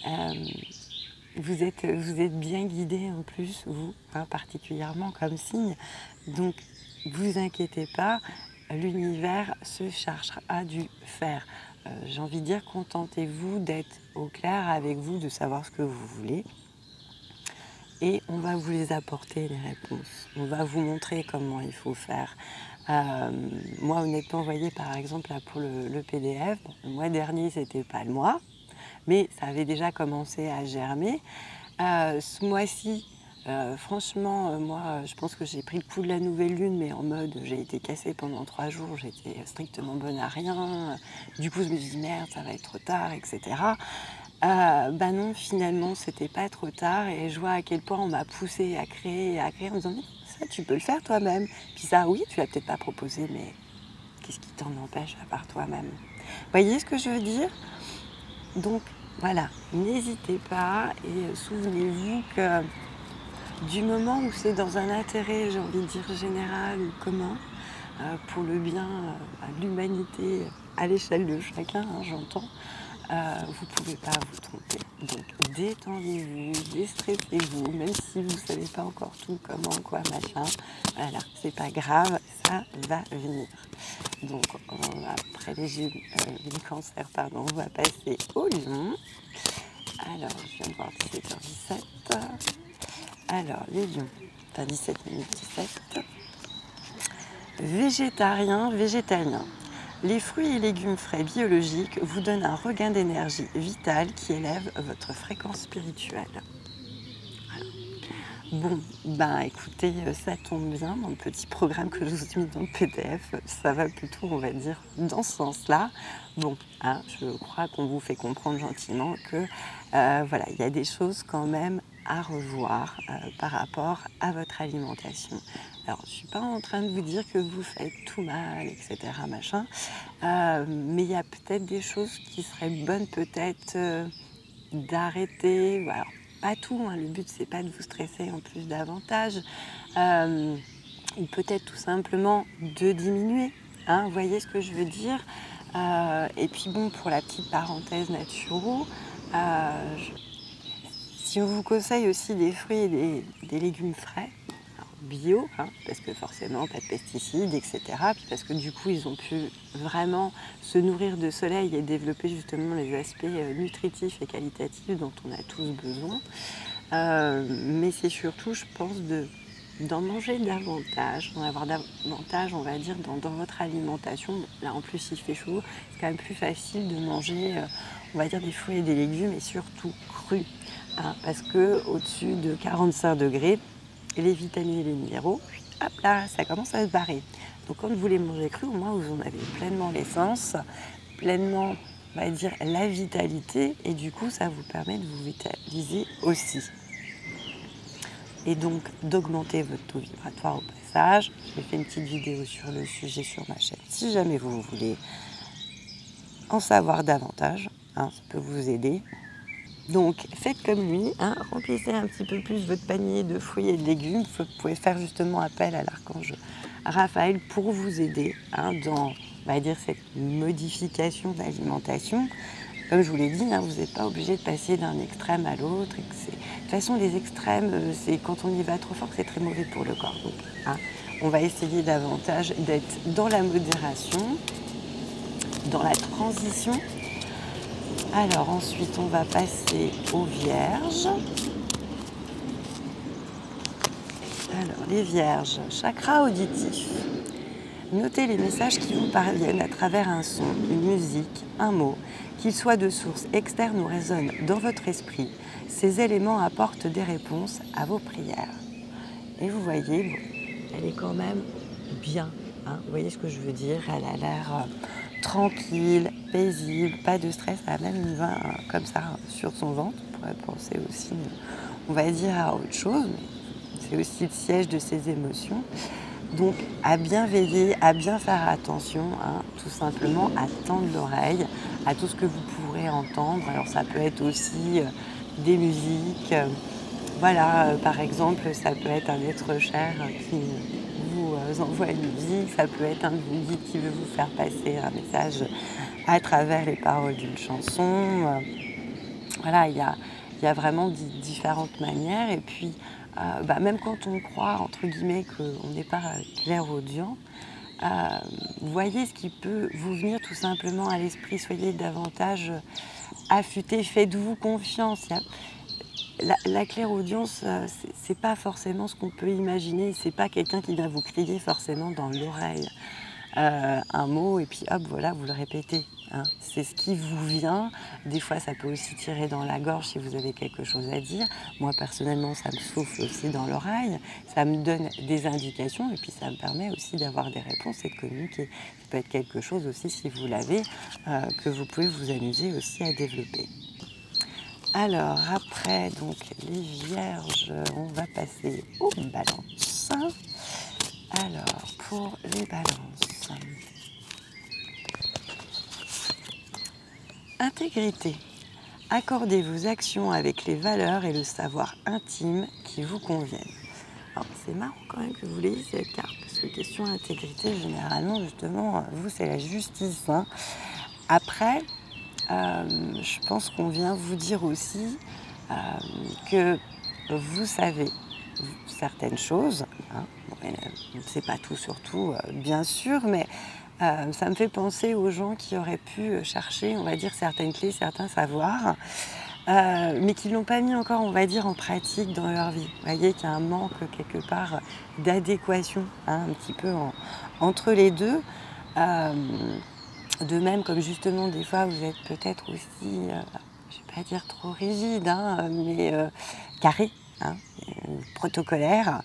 vous êtes bien guidé en plus, vous, hein, particulièrement comme signe. Donc, vous inquiétez pas, l'univers se chargera du faire. J'ai envie de dire, contentez-vous d'être au clair avec vous, de savoir ce que vous voulez. Et on va vous les apporter, les réponses. On va vous montrer comment il faut faire. Moi, honnêtement, vous voyez, par exemple, là, pour le PDF, le mois dernier, c'était pas le mois, mais ça avait déjà commencé à germer. Ce mois-ci, franchement, moi, je pense que j'ai pris le coup de la nouvelle lune, mais en mode, j'ai été cassée pendant 3 jours, j'étais strictement bonne à rien. Du coup, je me suis dit, merde, ça va être trop tard, etc. Non, finalement, c'était pas trop tard et je vois à quel point on m'a poussée à créer en me disant, mais ça, tu peux le faire toi-même. Puis ça, oui, tu l'as peut-être pas proposé, mais Qu'est-ce qui t'en empêche à part toi-même? Voyez ce que je veux dire? Donc voilà, n'hésitez pas et souvenez-vous que du moment où c'est dans un intérêt, j'ai envie de dire général ou commun, pour le bien de l'humanité à l'échelle de chacun, hein, j'entends, vous ne pouvez pas vous tromper. Donc détendez-vous, déstressez-vous, même si vous ne savez pas encore tout, comment, quoi, machin. Voilà, c'est pas grave, ça va venir. Donc après les cancers, pardon, on va passer au lion. Alors, je viens de voir 17h17. Alors, les lions, enfin 17 minutes 17. Végétarien, végétalien. Les fruits et légumes frais biologiques vous donnent un regain d'énergie vitale qui élève votre fréquence spirituelle. Voilà. Bon, ben écoutez, ça tombe bien, dans le petit programme que je vous ai mis dans le PDF, ça va plutôt, on va dire, dans ce sens-là. Bon, hein, je crois qu'on vous fait comprendre gentiment que, voilà, il y a des choses quand même à revoir par rapport à votre alimentation. Alors, je ne suis pas en train de vous dire que vous faites tout mal, etc., machin, mais il y a peut-être des choses qui seraient bonnes peut-être d'arrêter. Alors, pas tout, hein, le but c'est pas de vous stresser en plus davantage, ou peut-être tout simplement de diminuer, hein, vous voyez ce que je veux dire. Et puis bon, pour la petite parenthèse naturo, si on vous conseille aussi des fruits et des légumes frais, bio, hein, parce que forcément pas de pesticides, etc. Puis parce que du coup ils ont pu vraiment se nourrir de soleil et développer justement les aspects nutritifs et qualitatifs dont on a tous besoin. Mais c'est surtout, je pense, d'en manger davantage, d'en avoir davantage, on va dire, dans votre alimentation. Là en plus il fait chaud, c'est quand même plus facile de manger, on va dire, des fruits et des légumes et surtout crus, hein, parce que au-dessus de 45 degrés, et les vitamines et les minéraux, hop là, ça commence à se barrer. Donc quand vous les mangez crus, au moins vous en avez pleinement l'essence, pleinement, on va dire, la vitalité, et du coup ça vous permet de vous vitaliser aussi. Et donc d'augmenter votre taux vibratoire au passage. J'ai fait une petite vidéo sur le sujet sur ma chaîne, si jamais vous voulez en savoir davantage, hein, ça peut vous aider. Donc faites comme lui, hein, remplissez un petit peu plus votre panier de fruits et de légumes. Vous pouvez faire justement appel à l'archange Raphaël pour vous aider, hein, dans, on va dire, cette modification d'alimentation. Comme je vous l'ai dit, hein, vous n'êtes pas obligé de passer d'un extrême à l'autre. De toute façon, les extrêmes, c'est quand on y va trop fort, c'est très mauvais pour le corps. Donc, hein, on va essayer davantage d'être dans la modération, dans la transition. Alors ensuite, on va passer aux Vierges. Alors les Vierges, chakra auditif. Notez les messages qui vous parviennent à travers un son, une musique, un mot, qu'ils soient de source externe ou résonnent dans votre esprit. Ces éléments apportent des réponses à vos prières. Et vous voyez, bon, elle est quand même bien. Hein, vous voyez ce que je veux dire? Elle a l'air tranquille, paisible, pas de stress. Elle a même une main comme ça sur son ventre. On pourrait penser aussi, on va dire, à autre chose, mais c'est aussi le siège de ses émotions. Donc à bien veiller, à bien faire attention, hein, tout simplement à tendre l'oreille à tout ce que vous pourrez entendre. Alors ça peut être aussi des musiques, voilà, par exemple, ça peut être un être cher qui vous envoie une musique, ça peut être un de vos guides qui veut vous faire passer un message à travers les paroles d'une chanson. Voilà, il y a vraiment différentes manières. Et puis, même quand on croit, entre guillemets, qu'on n'est pas clairaudient, voyez ce qui peut vous venir tout simplement à l'esprit. Soyez davantage affûtés, faites-vous confiance. La clairaudience, c'est pas forcément ce qu'on peut imaginer. C'est pas quelqu'un qui vient vous crier forcément dans l'oreille un mot et puis hop, voilà, vous le répétez. Hein. C'est ce qui vous vient. Des fois, ça peut aussi tirer dans la gorge si vous avez quelque chose à dire. Moi, personnellement, ça me souffle aussi dans l'oreille. Ça me donne des indications et puis ça me permet aussi d'avoir des réponses et de communiquer. Ça peut être quelque chose aussi, si vous l'avez, que vous pouvez vous amuser aussi à développer. Alors après, donc les Vierges, on va passer aux Balances. Alors pour les Balances, Intégrité. Accordez vos actions avec les valeurs et le savoir intime qui vous conviennent. Alors, c'est marrant quand même que vous l'ayez cette carte, parce que question intégrité, généralement, justement, vous, c'est la justice. Hein. Après, je pense qu'on vient vous dire aussi que vous savez certaines choses. Hein. Bon, on ne sait pas tout sur tout, bien sûr, mais ça me fait penser aux gens qui auraient pu chercher, on va dire, certaines clés, certains savoirs, mais qui ne l'ont pas mis encore, on va dire, en pratique dans leur vie. Vous voyez qu'il y a un manque quelque part d'adéquation, hein, un petit peu entre les deux. De même, comme justement, des fois, vous êtes peut-être aussi, je ne vais pas dire trop rigide, hein, mais carré, hein, protocolaire.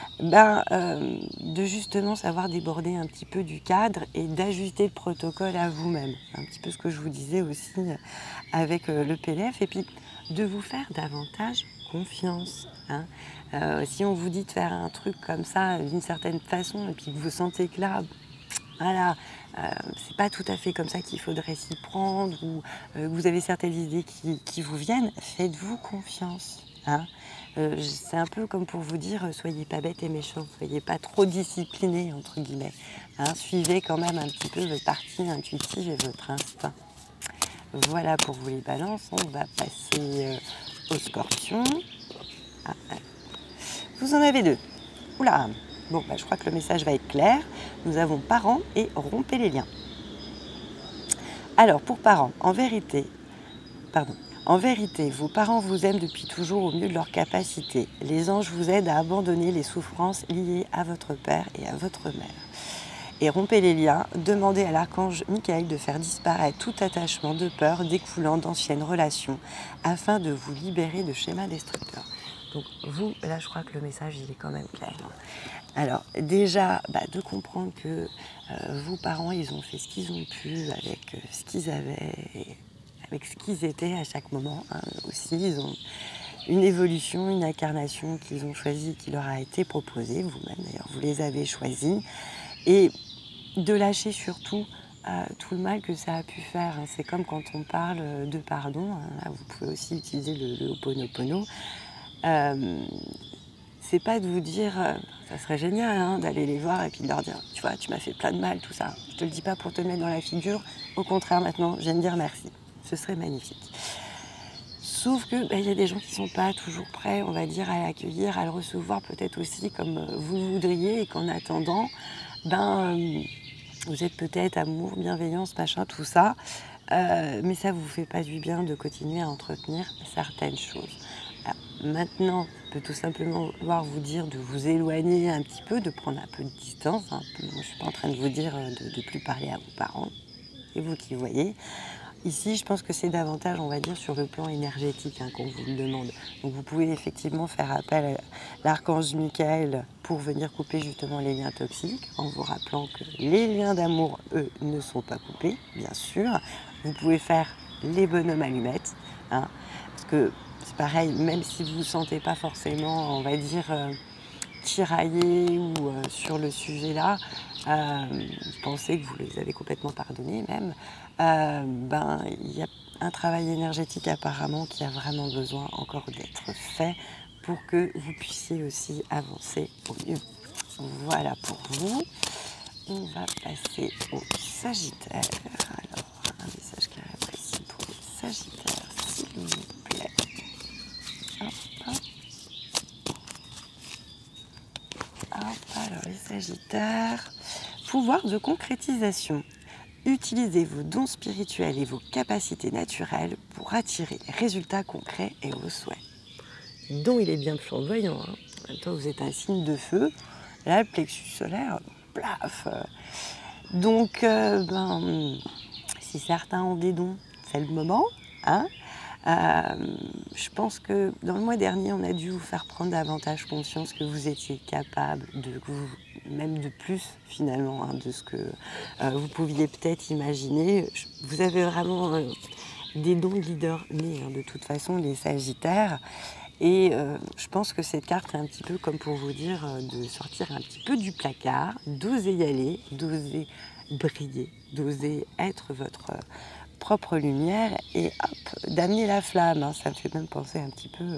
De justement savoir déborder un petit peu du cadre et d'ajuster le protocole à vous-même. Un petit peu ce que je vous disais aussi avec le PDF. Et puis de vous faire davantage confiance. Hein. Si on vous dit de faire un truc comme ça d'une certaine façon et puis que vous sentez que là, voilà, c'est pas tout à fait comme ça qu'il faudrait s'y prendre ou vous avez certaines idées qui vous viennent, faites-vous confiance. Hein. C'est un peu comme pour vous dire, soyez pas bête et méchant, soyez pas trop discipliné entre guillemets. Hein. Suivez quand même un petit peu votre partie intuitive et votre instinct. Voilà pour vous les balances, on va passer aux scorpions. Vous en avez deux. Oula. Bon, je crois que le message va être clair. Nous avons parents et rompez les liens. Alors, pour parents, en vérité, vos parents vous aiment depuis toujours au mieux de leurs capacités. Les anges vous aident à abandonner les souffrances liées à votre père et à votre mère. Et rompez les liens, demandez à l'archange Michael de faire disparaître tout attachement de peur découlant d'anciennes relations afin de vous libérer de schémas destructeurs. Donc vous, là je crois que le message il est quand même clair. Alors déjà, de comprendre que vos parents, ils ont fait ce qu'ils ont pu avec ce qu'ils avaient, et avec ce qu'ils étaient à chaque moment. Hein, aussi, ils ont une évolution, une incarnation qu'ils ont choisie, qui leur a été proposée. Vous-même d'ailleurs, vous les avez choisis. Et de lâcher surtout tout le mal que ça a pu faire. Hein. C'est comme quand on parle de pardon. Hein, là, vous pouvez aussi utiliser le Ho'oponopono. C'est pas de vous dire, ça serait génial hein, d'aller les voir et puis de leur dire, tu vois, tu m'as fait plein de mal, tout ça. Je te le dis pas pour te mettre dans la figure, au contraire maintenant, je viens de dire merci. Ce serait magnifique. Sauf que y a des gens qui sont pas toujours prêts, on va dire, à l'accueillir, à le recevoir peut-être aussi comme vous le voudriez et qu'en attendant, vous êtes peut-être amour, bienveillance, machin, tout ça, mais ça vous fait pas du bien de continuer à entretenir certaines choses. Maintenant, je peux tout simplement vouloir vous dire de vous éloigner un petit peu, de prendre un peu de distance. Hein. Moi, je ne suis pas en train de vous dire de ne plus parler à vos parents. C'est vous qui voyez. Ici, je pense que c'est davantage, on va dire, sur le plan énergétique hein, qu'on vous le demande. Donc vous pouvez effectivement faire appel à l'archange Michael pour venir couper justement les liens toxiques, en vous rappelant que les liens d'amour, eux, ne sont pas coupés, bien sûr. Vous pouvez faire les bonhommes allumettes, hein, parce que c'est pareil, même si vous ne vous sentez pas forcément, on va dire, tiraillé ou sur le sujet-là, vous pensez que vous les avez complètement pardonnés même, il y a un travail énergétique apparemment qui a vraiment besoin encore d'être fait pour que vous puissiez aussi avancer au mieux. Voilà pour vous. On va passer au Sagittaire. Alors, un message clair et précis pour le Sagittaire, s'il vous plaît. Alors les Sagittaires, pouvoir de concrétisation. Utilisez vos dons spirituels et vos capacités naturelles pour attirer les résultats concrets et vos souhaits. Donc il est bien flamboyant. Hein. En même temps, vous êtes un signe de feu. Là, le plexus solaire, plaf. Donc, si certains ont des dons, c'est le moment. Hein. Je pense que dans le mois dernier, on a dû vous faire prendre davantage conscience que vous étiez capable même de plus finalement hein, de ce que vous pouviez peut-être imaginer. Vous avez vraiment des dons leaders nés hein, de toute façon, les Sagittaires. Et je pense que cette carte est un petit peu comme pour vous dire de sortir un petit peu du placard, d'oser y aller, d'oser briller, d'oser être votre propre lumière et hop, d'amener la flamme. Hein. Ça me fait même penser un petit peu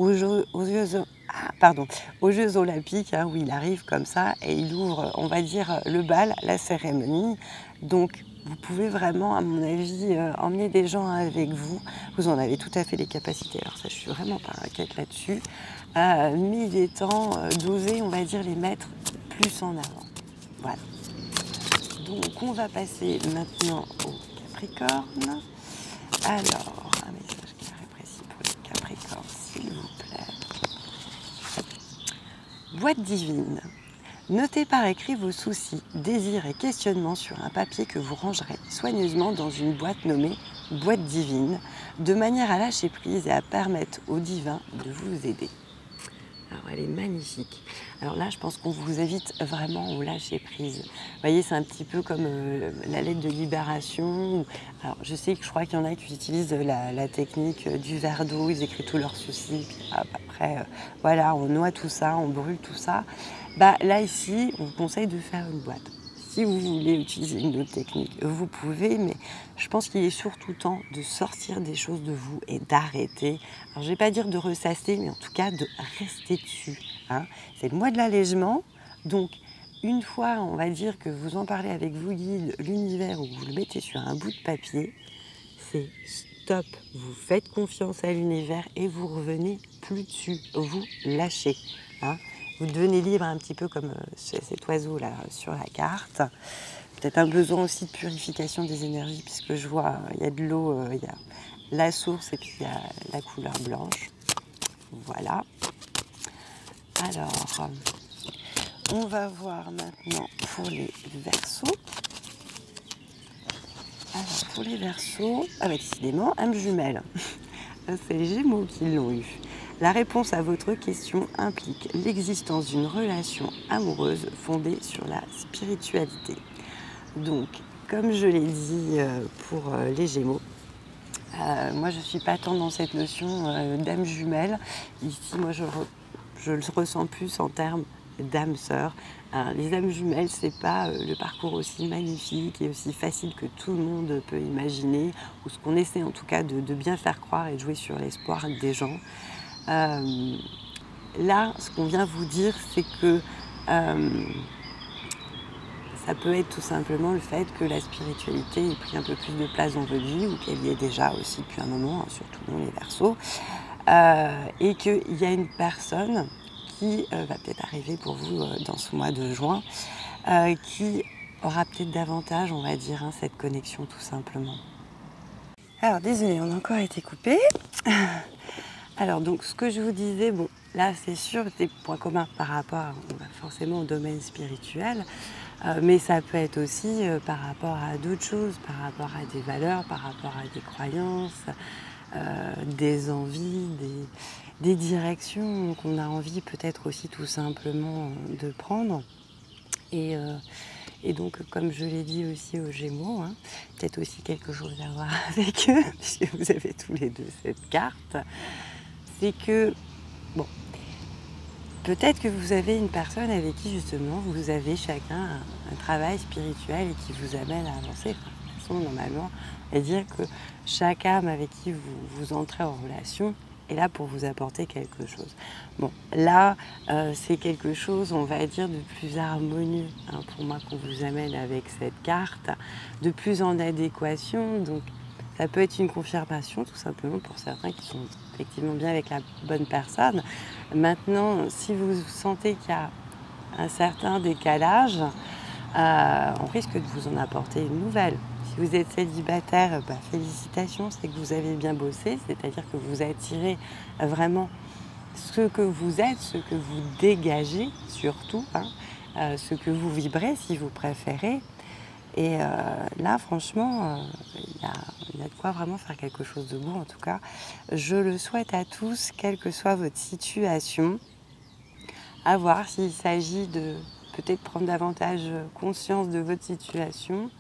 aux Jeux Olympiques, hein, où il arrive comme ça et il ouvre, on va dire, le bal, la cérémonie. Donc, vous pouvez vraiment, à mon avis, emmener des gens avec vous. Vous en avez tout à fait les capacités. Alors ça, je suis vraiment pas inquiète là-dessus. Mais il est temps d'oser, on va dire, les mettre plus en avant. Voilà. Donc, on va passer maintenant au Capricorne. Alors, un message clair et précis pour les Capricornes, s'il vous plaît. Boîte divine. Notez par écrit vos soucis, désirs et questionnements sur un papier que vous rangerez soigneusement dans une boîte nommée boîte divine, de manière à lâcher prise et à permettre au divin de vous aider. Alors, elle est magnifique. Alors là, je pense qu'on vous invite vraiment au lâcher prise. Vous voyez, c'est un petit peu comme la lettre de libération. Alors, je sais que je crois qu'il y en a qui utilisent la technique du verre d'eau, ils écrivent tous leurs soucis, puis hop, après, voilà, on noie tout ça, on brûle tout ça. Bah, là, ici, on vous conseille de faire une boîte. Si vous voulez utiliser une autre technique, vous pouvez, mais je pense qu'il est surtout temps de sortir des choses de vous et d'arrêter. Alors, je ne vais pas dire de ressasser, mais en tout cas de rester dessus. Hein. C'est le mois de l'allègement, donc une fois, on va dire que vous en parlez avec vos guides, l'univers, ou vous le mettez sur un bout de papier, c'est stop. Vous faites confiance à l'univers et vous revenez plus dessus. Vous lâchez. Hein. Vous devenez libre un petit peu comme cet oiseau là sur la carte. Peut-être un besoin aussi de purification des énergies puisque je vois il y a de l'eau, il y a la source et puis il y a la couleur blanche. Voilà. Alors, on va voir maintenant pour les Verseaux. Alors pour les Verseaux, décidément, âme jumelle. C'est les Gémeaux qui l'ont eu. La réponse à votre question implique l'existence d'une relation amoureuse fondée sur la spiritualité. Donc, comme je l'ai dit pour les Gémeaux, moi je ne suis pas tant dans cette notion d'âme jumelle. Ici, moi je le ressens plus en termes d'âme sœur. Les âmes jumelles, c'est pas le parcours aussi magnifique et aussi facile que tout le monde peut imaginer, ou ce qu'on essaie en tout cas de bien faire croire et de jouer sur l'espoir des gens. Là, ce qu'on vient vous dire, c'est que ça peut être tout simplement le fait que la spiritualité ait pris un peu plus de place dans votre vie, ou qu'elle y est déjà aussi depuis un moment, hein, surtout dans les Verseaux, et qu'il y a une personne qui va peut-être arriver pour vous dans ce mois de juin, qui aura peut-être davantage, on va dire, hein, cette connexion tout simplement. Alors désolée, on a encore été coupé. Alors donc ce que je vous disais, bon là c'est sûr des points communs par rapport forcément au domaine spirituel, mais ça peut être aussi par rapport à d'autres choses, par rapport à des valeurs, par rapport à des croyances, des envies, des directions qu'on a envie peut-être aussi tout simplement de prendre. Et donc, comme je l'ai dit aussi aux Gémeaux, hein, peut-être aussi quelque chose à voir avec eux, puisque vous avez tous les deux cette carte, c'est que, bon, peut-être que vous avez une personne avec qui justement vous avez chacun un travail spirituel et qui vous amène à avancer. Enfin, de toute façon, normalement, on va dire que chaque âme avec qui vous entrez en relation est là pour vous apporter quelque chose. Bon, là, c'est quelque chose, on va dire, de plus harmonieux, hein, pour moi, qu'on vous amène avec cette carte, de plus en adéquation. Donc, ça peut être une confirmation, tout simplement, pour certains qui sont effectivement bien avec la bonne personne. Maintenant, si vous sentez qu'il y a un certain décalage, on risque de vous en apporter une nouvelle. Si vous êtes célibataire, félicitations, c'est que vous avez bien bossé, c'est-à-dire que vous attirez vraiment ce que vous êtes, ce que vous dégagez surtout, hein, ce que vous vibrez si vous préférez. Et là, franchement, il y a de quoi vraiment faire quelque chose de beau. En tout cas, je le souhaite à tous, quelle que soit votre situation, à voir s'il s'agit de peut-être prendre davantage conscience de votre situation.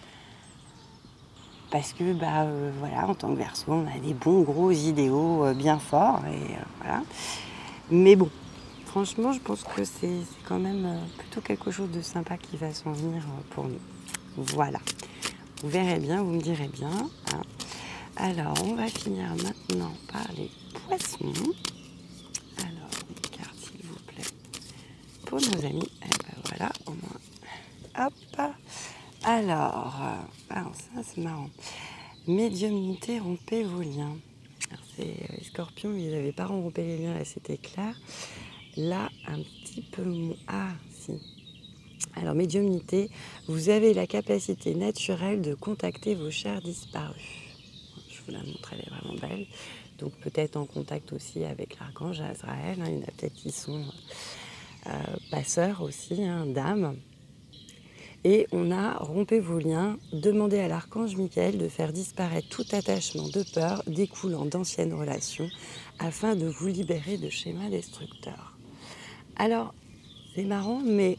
Parce que, voilà, en tant que Verseau, on a des bons gros idéaux bien forts. Et voilà. Mais bon, franchement, je pense que c'est quand même plutôt quelque chose de sympa qui va s'en venir pour nous. Voilà. Vous verrez bien, vous me direz bien. Hein. Alors, on va finir maintenant par les poissons. Alors, une carte, s'il vous plaît, pour nos amis. Et ben voilà, au moins. Hop. Alors ça, c'est marrant. Médiumnité, rompez vos liens. Alors, les scorpions, ils n'avaient pas rompé les liens, là, c'était clair. Là, un petit peu... Ah, si. Alors, médiumnité, vous avez la capacité naturelle de contacter vos chers disparus. Je vous la montre, elle est vraiment belle. Donc, peut-être en contact aussi avec l'archange Azraël. Hein. Il y en a peut-être qui sont passeurs aussi, hein, d'âmes. Et on a rompé vos liens, demandé à l'archange Michael de faire disparaître tout attachement de peur découlant d'anciennes relations afin de vous libérer de schémas destructeurs. Alors, c'est marrant, mais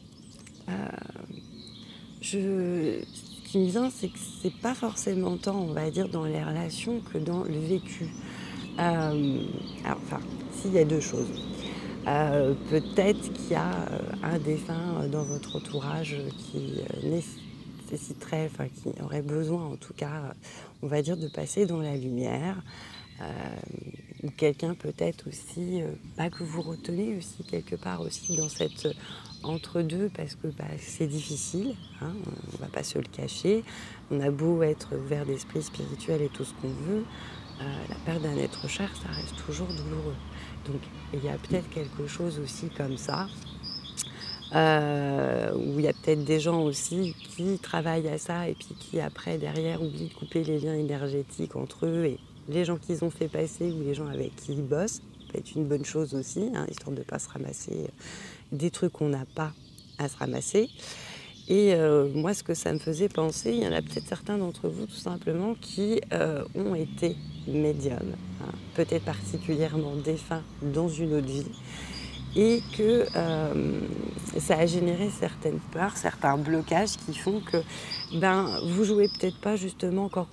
ce qui me vient, c'est que c'est pas forcément tant, on va dire, dans les relations que dans le vécu. S'il y a deux choses. Peut-être qu'il y a un défunt dans votre entourage qui nécessiterait, enfin qui aurait besoin en tout cas, on va dire, de passer dans la lumière. Ou quelqu'un peut-être aussi, que vous retenez aussi quelque part aussi dans cette entre-deux parce que c'est difficile, hein, on ne va pas se le cacher. On a beau être ouvert d'esprit spirituel et tout ce qu'on veut, la perte d'un être cher, ça reste toujours douloureux. Donc il y a peut-être quelque chose aussi comme ça, où il y a peut-être des gens aussi qui travaillent à ça et puis qui après derrière oublient de couper les liens énergétiques entre eux et les gens qu'ils ont fait passer ou les gens avec qui ils bossent. Ça peut être une bonne chose aussi, hein, histoire de ne pas se ramasser des trucs qu'on n'a pas à se ramasser. Et moi, ce que ça me faisait penser, il y en a peut-être certains d'entre vous tout simplement qui ont été médiums, hein, peut-être particulièrement défunts dans une autre vie, et que ça a généré certaines peurs, certains blocages qui font que vous jouez peut-être pas justement encore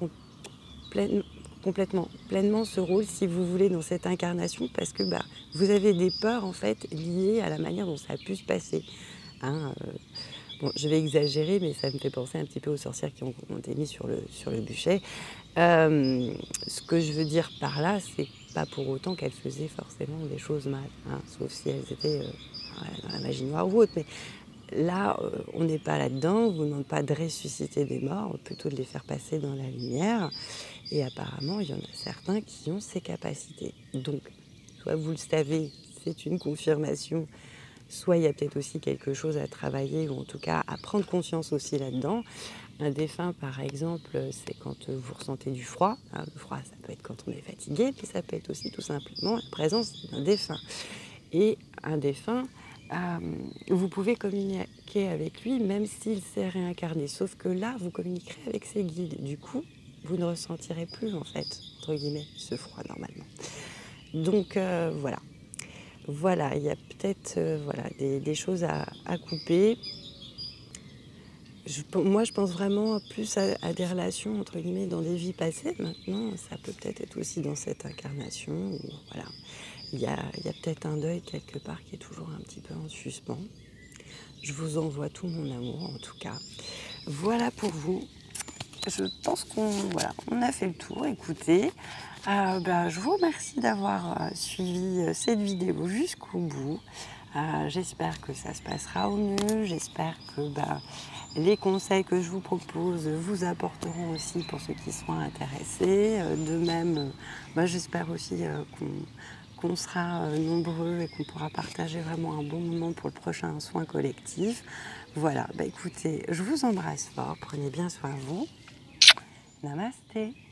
pleinement ce rôle, si vous voulez, dans cette incarnation, parce que vous avez des peurs en fait liées à la manière dont ça a pu se passer. Hein, bon, je vais exagérer, mais ça me fait penser un petit peu aux sorcières qui ont été mises sur le bûcher. Ce que je veux dire par là, c'est pas pour autant qu'elles faisaient forcément des choses mal, hein, sauf si elles étaient dans la magie noire ou autre. Mais là, on n'est pas là-dedans, on ne vous demande pas de ressusciter des morts, plutôt de les faire passer dans la lumière. Et apparemment, il y en a certains qui ont ces capacités. Donc, soit vous le savez, c'est une confirmation, soit il y a peut-être aussi quelque chose à travailler, ou en tout cas à prendre conscience aussi là-dedans. Un défunt, par exemple, c'est quand vous ressentez du froid. Hein, le froid, ça peut être quand on est fatigué, mais ça peut être aussi tout simplement la présence d'un défunt. Et un défunt, vous pouvez communiquer avec lui, même s'il s'est réincarné. Sauf que là, vous communiquerez avec ses guides. Du coup, vous ne ressentirez plus, en fait, entre guillemets, ce froid normalement. Donc, voilà. Voilà, il y a peut-être des choses à couper. Moi, je pense vraiment plus à des relations, entre guillemets, dans des vies passées. Maintenant, ça peut peut-être être aussi dans cette incarnation. Où, voilà, il y a peut-être un deuil quelque part qui est toujours un petit peu en suspens. Je vous envoie tout mon amour, en tout cas. Voilà pour vous. Je pense on a fait le tour. Écoutez, je vous remercie d'avoir suivi cette vidéo jusqu'au bout. J'espère que ça se passera au mieux. J'espère que les conseils que je vous propose vous apporteront aussi pour ceux qui sont intéressés. De même, j'espère aussi qu'on sera nombreux et qu'on pourra partager vraiment un bon moment pour le prochain soin collectif. Voilà, écoutez, je vous embrasse fort. Prenez bien soin de vous. Namasté.